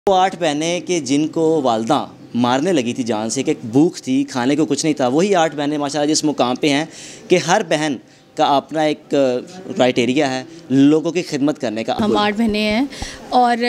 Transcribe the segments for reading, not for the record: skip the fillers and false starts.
वो 8 बहनें कि जिनको वालदा मारने लगी थी जान से, कि भूख थी, खाने को कुछ नहीं था, वही 8 बहनें माशाल्लाह जिस मुकाम पे हैं कि हर बहन का अपना एक क्राइटेरिया है लोगों की खिदमत करने का। हम 8 बहनें हैं और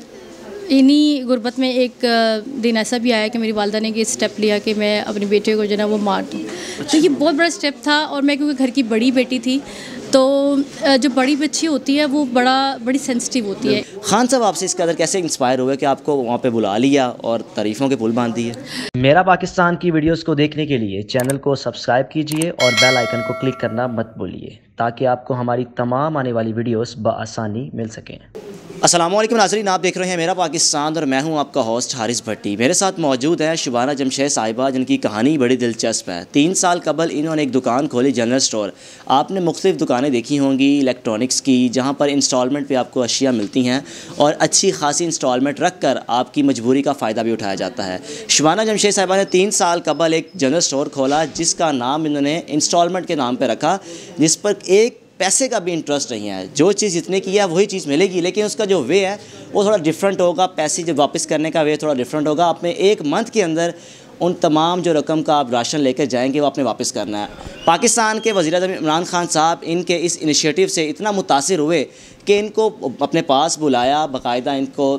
इन्हीं गुर्बत में एक दिन ऐसा भी आया कि मेरी वालदा ने ये स्टेप लिया कि मैं अपने बेटे को जो है वो मार दूँ। तो ये बहुत बड़ा स्टेप था और मैं क्योंकि घर की बड़ी बेटी थी तो जो बड़ी बच्ची होती है वो बड़ी सेंसिटिव होती है। खान साहब आपसे इस कदर कैसे इंस्पायर हुए कि आपको वहाँ पे बुला लिया और तारीफ़ों के पुल बांध दिए? मेरा पाकिस्तान की वीडियोस को देखने के लिए चैनल को सब्सक्राइब कीजिए और बेल आइकन को क्लिक करना मत भूलिए ताकि आपको हमारी तमाम आने वाली वीडियोस बआसानी मिल सकें। अस्सलाम वालेकुम नाज़रीन, आप देख रहे हैं मेरा पाकिस्तान और मैं हूं आपका होस्ट हारिस भट्टी। मेरे साथ मौजूद है शुबाना जमशेद साहिबा, जिनकी कहानी बड़ी दिलचस्प है। 3 साल कबल इन्होंने एक दुकान खोली, जनरल स्टोर। आपने मुख्तलिफ दुकानें देखी होंगी इलेक्ट्रॉनिक्स की, जहां पर इंस्टॉलमेंट पे आपको अशिया मिलती हैं और अच्छी खासी इंस्टॉलमेंट रख कर आपकी मजबूरी का फ़ायदा भी उठाया जाता है। शुबाना जमशेद साहिबा ने 3 साल कबल एक जनरल स्टोर खोला जिसका नाम इन्होंने इंस्टॉलमेंट के नाम पर रखा, जिस पर एक पैसे का भी इंटरेस्ट नहीं है। जो चीज़ जितने की है वही चीज़ मिलेगी, लेकिन उसका जो वे है वो थोड़ा डिफरेंट होगा। पैसे जब वापस करने का वे थोड़ा डिफरेंट होगा। आपने 1 मंथ के अंदर उन तमाम जो रकम का आप राशन लेकर जाएंगे वो आपने वापस करना है। पाकिस्तान के वज़ीर-ए-आज़म इमरान खान साहब इनके इस इनिशिएटिव से इतना मुतासिर हुए कि इनको अपने पास बुलाया, बाकायदा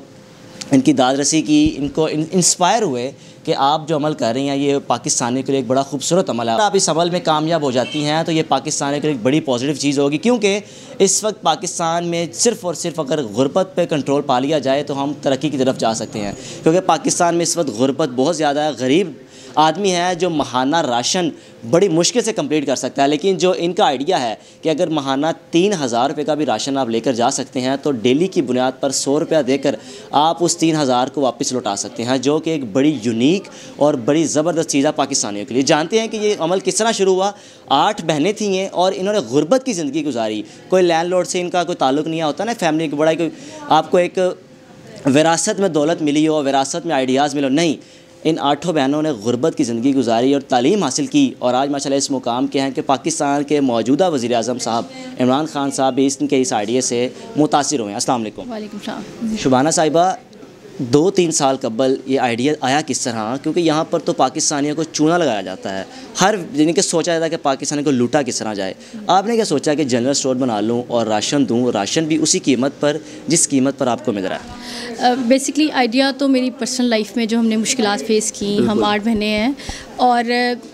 इनकी दादरसी की, इनको इंस्पायर हुए कि आप जो अमल कर रही हैं ये पाकिस्तानियों के लिए एक बड़ा खूबसूरत अमल है। आप इस अमल में कामयाब हो जाती हैं तो ये पाकिस्तानियों के लिए एक बड़ी पॉजिटिव चीज़ होगी, क्योंकि इस वक्त पाकिस्तान में सिर्फ़ और सिर्फ अगर गुरबत पे कंट्रोल पा लिया जाए तो हम तरक्की की तरफ जा सकते हैं। क्योंकि पाकिस्तान में इस वक्त गुरबत बहुत ज़्यादा है। गरीब आदमी है जो माहाना राशन बड़ी मुश्किल से कंप्लीट कर सकता है, लेकिन जो इनका आइडिया है कि अगर माहाना 3000 रुपये का भी राशन आप लेकर जा सकते हैं तो डेली की बुनियाद पर 100 रुपया देकर आप उस 3000 को वापस लौटा सकते हैं, जो कि एक बड़ी यूनिक और बड़ी ज़बरदस्त चीज़ है पाकिस्तानियों के लिए। जानते हैं कि ये अमल किस तरह शुरू हुआ। 8 बहनें थी ये और इन्होंने गुरबत की ज़िंदगी गुजारी। कोई लैंडलॉर्ड से इनका कोई ताल्लुक़ नहीं होता ना, फैमिली की बड़ा कोई आपको एक विरासत में दौलत मिली हो, विरासत में आइडियाज़ मिलो, नहीं। इन 8 बहनों ने गुरबत की ज़िंदगी गुजारी और तालीम हासिल की और आज माशाल्लाह इस मुकाम के हैं कि पाकिस्तान के मौजूदा वज़ीर-ए-आज़म साहब इमरान खान साहब भी इनके इस आइडिया से मुतासिर हुए हैं। अस्सलाम वालेकुम। वालेकुम सलाम। शुबाना साहिबा, 2-3 साल कबल ये आइडिया आया किस तरह? क्योंकि यहाँ पर तो पाकिस्तानियों को चूना लगाया जाता है, हर यानी कि सोचा जाता है कि पाकिस्तानियों को लूटा किस तरह जाए। आपने क्या सोचा कि जनरल स्टोर बना लूँ और राशन दूँ, राशन भी उसी कीमत पर जिस कीमत पर आपको मिल रहा है? बेसिकली आइडिया तो मेरी पर्सनल लाइफ में जो हमने मुश्किलात फेस की, हम 8 बहनें हैं और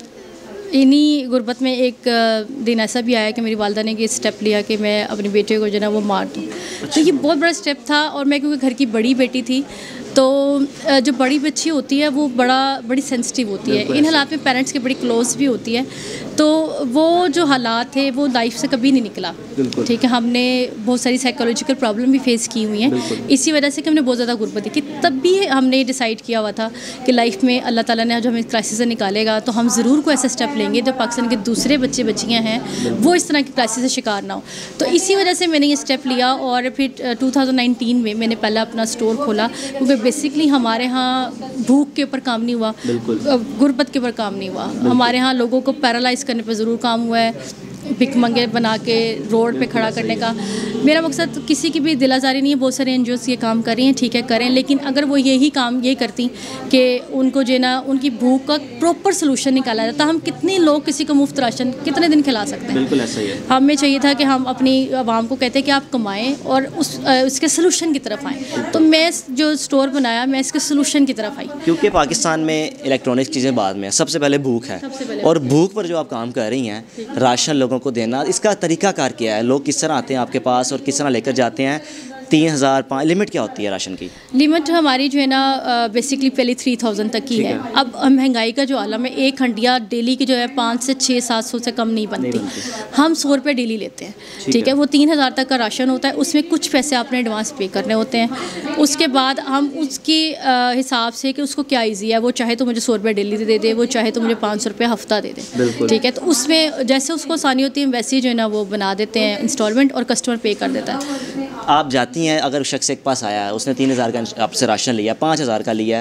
इन्हीं गुर्बत में एक दिन ऐसा भी आया कि मेरी वालदा ने ये स्टेप लिया कि मैं अपने बेटे को जो है वो मार दूँ। तो ये बहुत बड़ा स्टेप था और मैं क्योंकि घर की बड़ी बेटी थी तो जो बड़ी बच्ची होती है वो बड़ी सेंसिटिव होती है। इन हालात में पेरेंट्स के बड़ी क्लोज भी होती है, तो वो जो हालात थे वो लाइफ से कभी नहीं निकला। ठीक है, हमने बहुत सारी साइकोलॉजिकल प्रॉब्लम भी फेस की हुई हैं इसी वजह से कि हमने बहुत ज़्यादा गुर्बत देखी। तब भी हमने डिसाइड किया हुआ था कि लाइफ में अल्लाह ताला ने जो हमें क्राइसिस से निकालेगा तो हम ज़रूर कोई ऐसा स्टेप लेंगे जो पाकिस्तान के दूसरे बच्चे बच्चियाँ हैं वो इस तरह की क्राइसिस से शिकार ना हो। तो इसी वजह से मैंने ये स्टेप लिया और फिर 2019 में मैंने पहला अपना स्टोर खोला, क्योंकि बेसिकली हमारे यहाँ भूख के ऊपर काम नहीं हुआ, गुर्बत के ऊपर काम नहीं हुआ। हमारे यहाँ लोगों को पैरालाइज करने पर ज़रूर काम हुआ है, भिखमंगे बना के रोड पे खड़ा करने का। मेरा मकसद किसी की भी दिल आज़ारी नहीं है। बहुत सारे NGOs ये काम कर रही हैं, ठीक है करें, लेकिन अगर वो यही काम ये करती कि उनको जो ना उनकी भूख का प्रॉपर सोल्यूशन निकाला जाता, हम कितने लोग किसी को मुफ्त राशन कितने दिन खिला सकते हैं? बिल्कुल ऐसा ही है। हमें चाहिए था कि हम अपनी आवाम को कहते हैं कि आप कमाएँ और उसके सोल्यूशन की तरफ आएँ। तो मैं जो स्टोर बनाया मैं इसके सोल्यूशन की तरफ आई, क्योंकि पाकिस्तान में इलेक्ट्रॉनिक्स चीज़ें बाद में, सबसे पहले भूख है और भूख पर जो आप काम कर रही हैं, राशन लोगों को देना, इसका तरीकाकार क्या है? लोग किस तरह आते हैं आपके पास और किस तरह लेकर जाते हैं? 3000 लिमिट क्या होती है राशन की? लिमिट हमारी जो है ना बेसिकली पहले 3000 तक की है। अब महंगाई का जो आलम है, एक हंडिया डेली की जो है 5 से 600-700 से कम नहीं बनती। हम 100 रुपये डेली लेते हैं, ठीक है। वो 3000 तक का राशन होता है, उसमें कुछ पैसे आपने एडवांस पे करने होते हैं। उसके बाद हम उसके हिसाब से कि उसको क्या ईजी है, वो चाहे तो मुझे 100 रुपये डेली दे दे, वो चाहे तो मुझे 500 रुपये हफ्ता दे दे, ठीक है। तो उसमें जैसे उसको आसानी होती है वैसे ही जो है ना वो बना देते हैं इंस्टॉलमेंट और कस्टमर पे कर देता है। आप जाती हैं, अगर शख्स एक पास आया है, उसने 3000 का आपसे राशन लिया, 5000 का लिया है,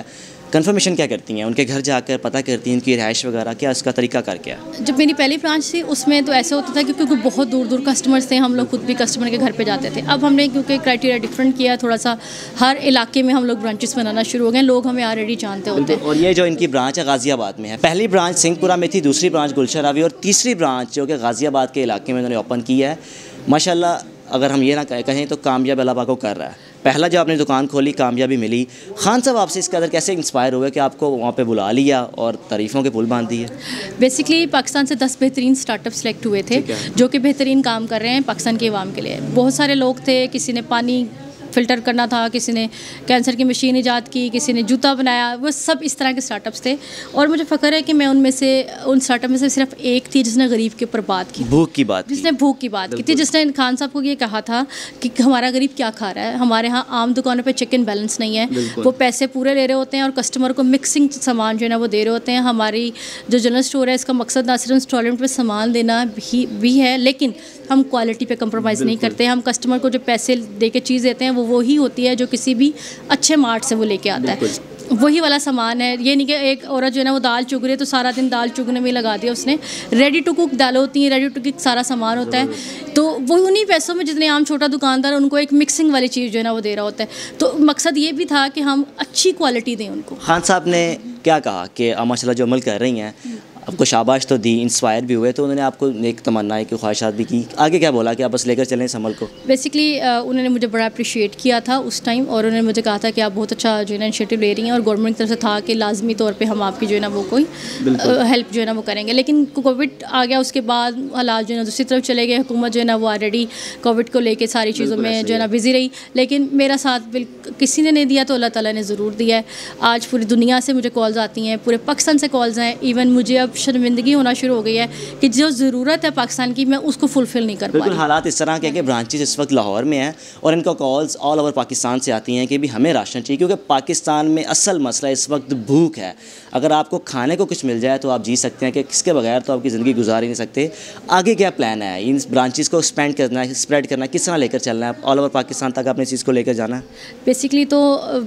कंफर्मेशन क्या करती हैं, उनके घर जाकर पता करती हैं उनकी रिहाइश वगैरह, क्या इसका तरीका कर क्या? जब मेरी पहली ब्रांच थी उसमें तो ऐसा होता था कि क्योंकि बहुत दूर दूर कस्टमर्स थे, हम लोग खुद भी कस्टमर के घर पे जाते थे। अब हमने क्योंकि क्राइटेरिया डिफरेंट किया, थोड़ा सा हर इलाके में हम लोग ब्रांचेस बनाना शुरू हो गए, लोग हमें ऑलरेडी जानते होते हैं। और ये जो इनकी ब्रांच है गाज़ियाबाद में है, पहली ब्रांच सिंहपुरा में थी, दूसरी ब्रांच गुलशन रावी और तीसरी ब्रांच जो कि गाज़ियाबाद के इलाके में उन्होंने ओपन की है। माशाल्लाह अगर हम ये ना कहें तो कामयाब अल्लाह पाक को कर रहा है। पहला जब आपने दुकान खोली कामयाबी मिली, खान साहब आपसे इस कदर कैसे इंस्पायर हुए कि आपको वहाँ पे बुला लिया और तारीफ़ों के पुल बांध दिए? बेसिकली पाकिस्तान से 10 बेहतरीन स्टार्टअप सेलेक्ट हुए थे जो कि बेहतरीन काम कर रहे हैं पाकिस्तान के अवाम के लिए। बहुत सारे लोग थे, किसी ने पानी फ़िल्टर करना था, किसी ने कैंसर की मशीन ईजाद की, किसी ने जूता बनाया, वो सब इस तरह के स्टार्टअप्स थे। और मुझे फ़ख्र है कि मैं उन स्टार्टअप में से सिर्फ एक थी जिसने गरीब के ऊपर बात की, भूख की बात, जिसने भूख की बात की थी, जिसने खान साहब को ये कहा था कि हमारा गरीब क्या खा रहा है। हमारे यहाँ आम दुकानों पे चेक एंड बैलेंस नहीं है, वो पैसे पूरे ले रहे होते हैं और कस्टमर को मिक्सिंग सामान जो है ना वो दे रहे होते हैं। हमारी जो जनरल स्टोर है इसका मकसद ना सिर्फ इंस्टॉलमेंट पे सामान देना भी है, लेकिन हम क्वालिटी पे कंप्रोमाइज़ नहीं करते। हम कस्टमर को जो पैसे दे के चीज़ देते हैं वो वही होती है जो किसी भी अच्छे मार्ट से वो लेके आता है, वही वाला सामान है। ये नहीं कि एक औरत जो है ना वो दाल चुग रही है तो सारा दिन दाल चुगने में लगा दिया उसने। रेडी टू कुक दाल होती है, रेडी टू कुक सारा सामान होता है, तो वो उन्हीं पैसों में जितने आम छोटा दुकानदार उनको एक मिक्सिंग वाली चीज़ जो है ना वो दे रहा होता है। तो मकसद ये भी था कि हम अच्छी क्वालिटी दें उनको। खान साहब ने क्या कहा कि माशाल्लाह जो अमल कर रही हैं, आपको शाबाश तो दी, इंस्पायर भी हुए, तो उन्होंने आपको एक तमन्ना की ख्वाहिशात भी की, आगे क्या बोला कि आप बस लेकर चलें इस अमल को? बेसिकली उन्होंने मुझे बड़ा अप्रिशिएट किया था उस टाइम, और उन्होंने मुझे कहा था कि आप बहुत अच्छा जो है ना इनिशिएटिव ले रही हैं, और गवर्नमेंट की तरफ से था कि लाजमी तौर पे हम आपकी जो है ना वो कोई हेल्प जो है ना वो करेंगे। लेकिन कोविड आ गया, उसके बाद हालात जो है ना दूसरी तरफ चले गए। हुकूमत जो है ना वो ऑलरेडी कोविड को लेके सारी चीज़ों में जो है ना बिज़ी रही, लेकिन मेरा साथ किसी ने नहीं दिया तो अल्लाह ताला ने ज़रूर दिया है। आज पूरी दुनिया से मुझे कॉल्स आती हैं, पूरे पाकिस्तान से कॉल्स हैं। इवन मुझे अब शर्मिंदगी होना शुरू हो गई है कि जो ज़रूरत है पाकिस्तान की मैं उसको फुलफ़िल नहीं कर पा रही। हालात इस तरह के कि ब्रांचेस इस वक्त लाहौर में हैं और इनको कॉल्स ऑल ओवर पाकिस्तान से आती हैं कि भी हमें राशन चाहिए, क्योंकि पाकिस्तान में असल मसला इस वक्त भूख है। अगर आपको खाने को कुछ मिल जाए तो आप जी सकते हैं कि किसके बगैर तो आपकी ज़िंदगी गुजार ही नहीं सकते। आगे क्या प्लान है? इन ब्रांचेस को स्प्रेड करना, किस तरह लेकर चलना है? ऑल ओवर पाकिस्तान तक अपनी चीज़ को लेकर जाना है? बेसिकली तो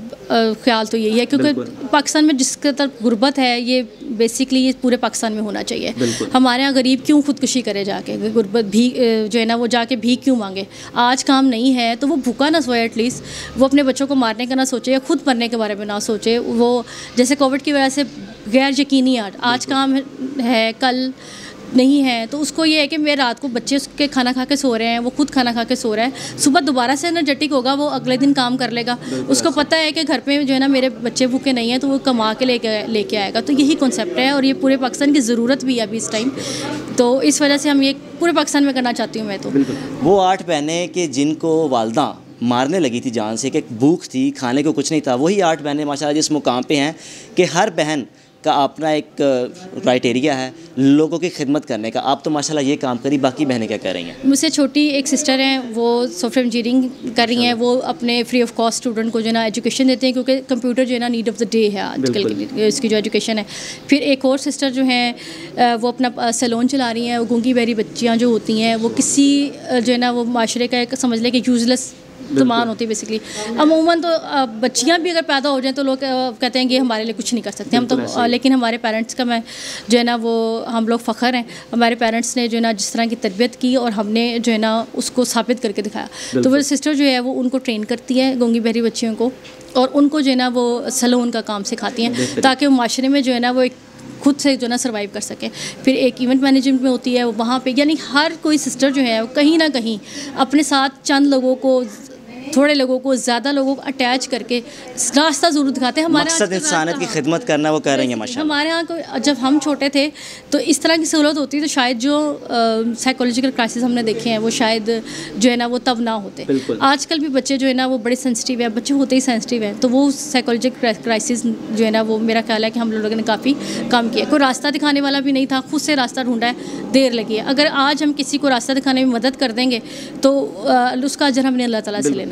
ख्याल तो यही है, क्योंकि पाकिस्तान में जिसके तरफ गुर्बत है ये बेसिकली ये पूरे पाकिस्तान में होना चाहिए। हमारे यहाँ गरीब क्यों खुदकुशी करे जाके, गुर्बत भी जो है ना वो जाके भीख क्यों मांगे? आज काम नहीं है तो वो भूखा ना सोए, एटलीस्ट वो अपने बच्चों को मारने का ना सोचे या खुद मरने के बारे में ना सोचे। वो जैसे कोविड की वजह से गैर यकीनी आज काम है कल नहीं है, तो उसको ये है कि मैं रात को बच्चे उसके खाना खा के सो रहे हैं, वो खुद खाना खा के सो रहा है, सुबह दोबारा से एनर्जेटिक होगा, वो अगले दिन काम कर लेगा। उसको पता है कि घर पे जो है ना मेरे बच्चे भूखे नहीं हैं, तो वो कमा के लेके आएगा। तो यही कॉन्सेप्ट है और ये पूरे पाकिस्तान की ज़रूरत भी है अभी इस टाइम, तो इस वजह से हम ये पूरे पाकिस्तान में करना चाहती हूँ मैं। तो वो 8 बहनें कि जिनको वालदा मारने लगी थी जान से, कि भूख थी, खाने को कुछ नहीं था, वही 8 बहनें माशाल्लाह जिस मुकाम पे हैं कि हर बहन का अपना एक क्राइटेरिया है लोगों की खिदमत करने का। आप तो माशाल्लाह ये काम करी, बाकी बहनें क्या कर रही हैं? मुझसे छोटी एक सिस्टर हैं, वो सॉफ्टवेयर इंजीनियरिंग कर रही हैं। वो अपने फ्री ऑफ कॉस्ट स्टूडेंट को जो है ना एजुकेशन देते हैं, क्योंकि कंप्यूटर जो है ना नीड ऑफ द डे है आजकल की इसकी जो एजुकेशन है। फिर एक और सिस्टर जो हैं वो अपना सैलून चला रही हैं। वो गूंगी बहरी बच्चियाँ जो होती हैं वो किसी जो है ना वो माशरे का एक समझ लें कि यूजलेस सामान होती है बेसिकली। अमूमन तो बच्चियां भी अगर पैदा हो जाएं तो लोग कहते हैं कि हमारे लिए कुछ नहीं कर सकते हम तो, लेकिन हमारे पेरेंट्स का मैं जो है ना वो हम लोग फ़ख्र हैं। हमारे पेरेंट्स ने जो है ना जिस तरह की तरबियत की और हमने जो है ना उसको साबित करके दिखाया। तो वो सिस्टर जो है वो उनको ट्रेन करती है गूंगी बहरी बच्चियों को, और उनको जो है ना वो सैलून का काम सिखाती हैं ताकि वो माशरे में जो है ना वो एक खुद से जो ना सर्वाइव कर सके। फिर एक इवेंट मैनेजमेंट में होती है वो वहाँ पे, यानी हर कोई सिस्टर जो है वो कहीं ना कहीं अपने साथ चंद लोगों को, थोड़े लोगों को, ज़्यादा लोगों को अटैच करके रास्ता ज़रूर दिखाते हैं। हमारे मकसद इंसानियत की खिदमत करना वो कर रही हैं माशाल्लाह। हमारे यहाँ को जब हम छोटे थे तो इस तरह की सहूलत होती तो शायद जो साइकोलॉजिकल क्राइसिस हमने देखे हैं वो शायद जो है ना वो तब ना होते। आजकल भी बच्चे जो है ना वो बड़े सेंसिटिव है, बच्चे होते ही सेंसिटिव हैं, तो वो साइकोलॉजिकल क्राइसिस जो है ना वो मेरा ख्याल है कि हम लोगों ने काफ़ी कम किया। कोई रास्ता दिखाने वाला भी नहीं था, खुद से रास्ता ढूंढा है, देर लगी है। अगर आज हम किसी को रास्ता दिखाने में मदद कर देंगे तो उसका अजर हमने अल्लाह ताला से लेना।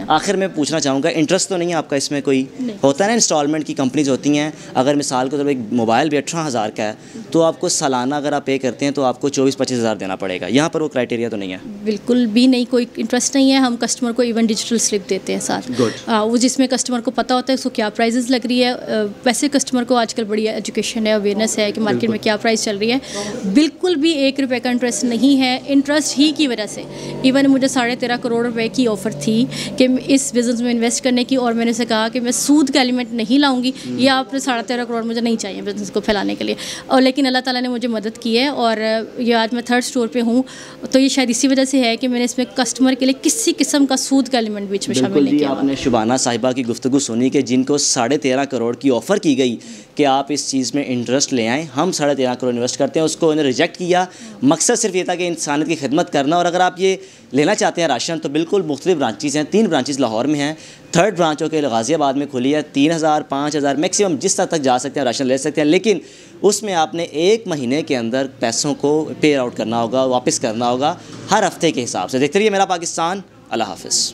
आखिर में पूछना चाहूँगा, इंटरेस्ट तो नहीं है आपका इसमें? कोई होता है ना इंस्टॉलमेंट की कंपनीज होती हैं, अगर मिसाल को तो एक मोबाइल भी 18,000 का है तो आपको सालाना अगर आप पे करते हैं तो आपको 24-25 हज़ार देना पड़ेगा। यहाँ पर वो क्राइटेरिया तो नहीं है? बिल्कुल भी नहीं, कोई इंटरेस्ट नहीं है। हम कस्टमर को इवन डिजिटल स्लिप देते हैं साथ, वो जिसमें कस्टमर को पता होता है उसको क्या प्राइजेस लग रही है। वैसे कस्टमर को आजकल बड़ी एजुकेशन है, अवेयरनेस है कि मार्केट में क्या प्राइस चल रही है। बिल्कुल भी 1 रुपये का इंटरेस्ट नहीं है। इंटरेस्ट ही की वजह से इवन मुझे 13.5 करोड़ रुपए की ऑफ़र थी कि इस बिज़नेस में इन्वेस्ट करने की, और मैंने से कहा कि मैं सूद का एलिमेंट नहीं लाऊंगी, या आपने 13.5 करोड़ मुझे नहीं चाहिए बिज़नेस को फैलाने के लिए। और लेकिन अल्लाह ताला ने मुझे मदद की है, और ये आज मैं 3rd स्टोर पे हूँ, तो ये शायद इसी वजह से है कि मैंने इसमें कस्टमर के लिए किसी किस्म का सूद का एलिमेंट बीच में शामिल नहीं किया। आपने शुबाना साहिबा की गुफ्तगू सुनी कि जिनको 13.5 करोड़ की ऑफ़र की गई कि आप इस चीज़ में इंटरेस्ट ले आएँ, हम 13.5 करोड़ इन्वेस्ट करते हैं, उसको उन्होंने रिजेक्ट किया। मकसद सिर्फ ये था कि इंसानियत की खिदमत करना। और अगर आप ये लेना चाहते हैं राशन, तो बिल्कुल मुख्तलिफ ब्रांचेज़ हैं, 3 ब्रांचेज़ लाहौर में हैं, 3rd ब्रांच के गाज़ियाबाद में खुली है। 3,000 5,000 मैक्सिमम जिस तक जा सकते हैं राशन ले सकते हैं, लेकिन उसमें आपने 1 महीने के अंदर पैसों को पे आउट करना होगा, वापस करना होगा हर हफ्ते के हिसाब से। देखते रहिए मेरा पाकिस्तान। अल्लाह हाफ़िज़।